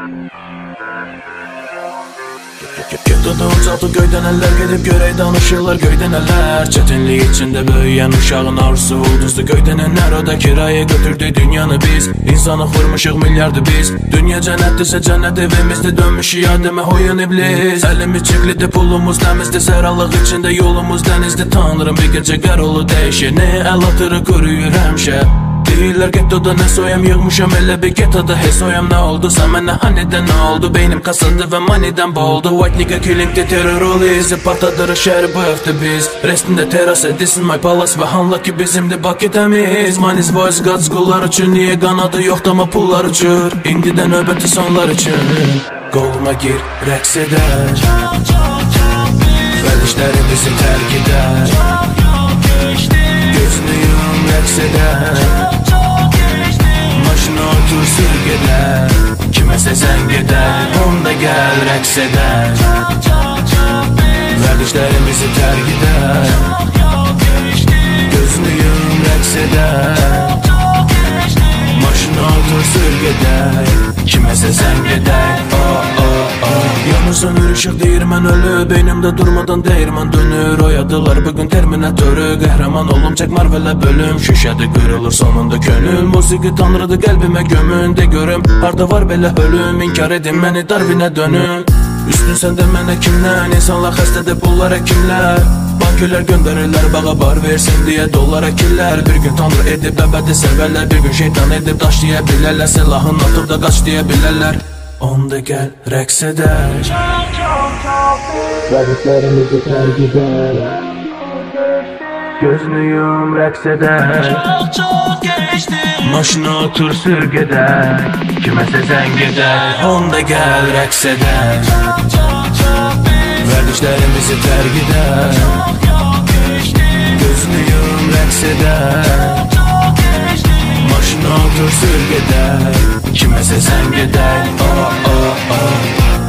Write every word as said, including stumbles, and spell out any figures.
Gettoda ucaltı göydən əllər, gedib görək danışırlar göydən əllər. Çətinlik içində böyüyən uşağın arzusu ulduzdu göydənənlər. O da kirayə götürdük dünyanı biz, insanı xurmuşuq milyardı biz. Dünya cənnətdirsə cənnət evimizdə, dönmüşük adəmə hoyan iblis. Əlimiz çəklidir, pulumuz təmizdir, sərallıq içində yolumuz dənizdir. Tanrım bir gecə qərolu dəyişir, nə əl atırı quruyur həmişə. Deyirlər gettoda nə soyam yığmışam, elə bir gettoda hey soyam. Nə oldusa mənə hanidən nə oldu, beynim kasıldı və manidən boğuldu. White nigga killingdə terror olu izi partladırı şəhəri bu həftə biz. Restində teras edisin my palace və hanla ki bizimdir Bakı təmiz. Manis boys gods qullar üçün, niyə qanadı yoxdur amma pullar uçur. İndidən növbəti sonlar üçün qoluma gir, rəqs edər. Vədişləri bizi tərk edər. Gözünü yum, rəqs edər. Maşına otur sürgələr, kiməsə zəng edər. Onda gəl rəqs edər. Vərdişlərimizi tərk edər. Gözünü yum, rəqs edər. Maşına otur sürgələr, kiməsə zəng edər. Oh, oh, oh. Yanır sönür ışıq deyir mən ölü, beynimdə durmadan deyirman dönür. Oyadılar bugün terminatörü, qəhrəman olum çək marvelə bölüm. Şüşədə qırılır sonunda könül, musiqi tanrıdır qəlbimə gömün. De görüm harda var belə ölüm, inkar edin məni Darwinə dönün. Üstün səndə mənə kimdən, insanlar xəstədir pullar həkimlər. Bankülər göndərirlər bağa bar versin deyə dollar əkirlər. Bir gün tanrı edib əbədi sevərlər, bir gün şeytan edib daşlaya bilərlər. Silahın atıb da qaç deyə bilərlər. Onda gəl rəqs edər. Vədişlərimizi tərk edər. Gözünü yum, rəqs edər. Maşına otur sürgələr, kiməsə zəng edər. Onda gəl rəqs edər. Vədişlərimizi tərk edər. Gözünü yum, rəqs edər. Maşına otur sürgələr, kiməsə zəng edər. Oh, oh, oh.